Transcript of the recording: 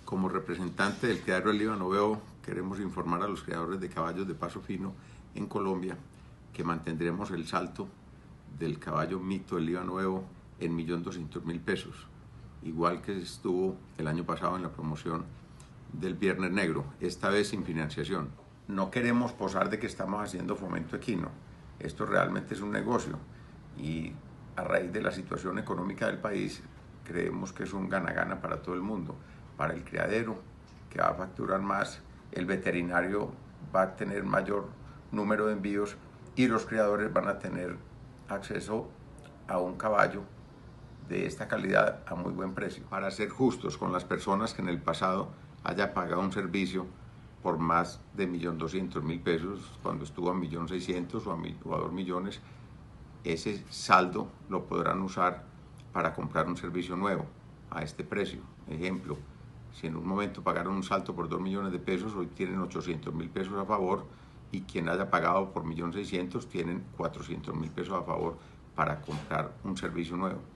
Como representante del criadero del Líbano Veo, queremos informar a los criadores de caballos de paso fino en Colombia que mantendremos el salto del caballo mito del Líbano Veo en 1.200.000 pesos, igual que estuvo el año pasado en la promoción del Viernes Negro, esta vez sin financiación. No queremos posar de que estamos haciendo fomento equino, esto realmente es un negocio y a raíz de la situación económica del país creemos que es un gana-gana para todo el mundo, para el criadero, que va a facturar más, el veterinario va a tener mayor número de envíos y los criadores van a tener acceso a un caballo de esta calidad a muy buen precio. Para ser justos con las personas que en el pasado haya pagado un servicio por más de 1.200.000 pesos, cuando estuvo a 1.600.000 o a 2 millones, ese saldo lo podrán usar para comprar un servicio nuevo a este precio. Ejemplo, si en un momento pagaron un salto por 2 millones de pesos, hoy tienen 800.000 pesos a favor, y quien haya pagado por 1.600.000 tienen 400.000 pesos a favor para comprar un servicio nuevo.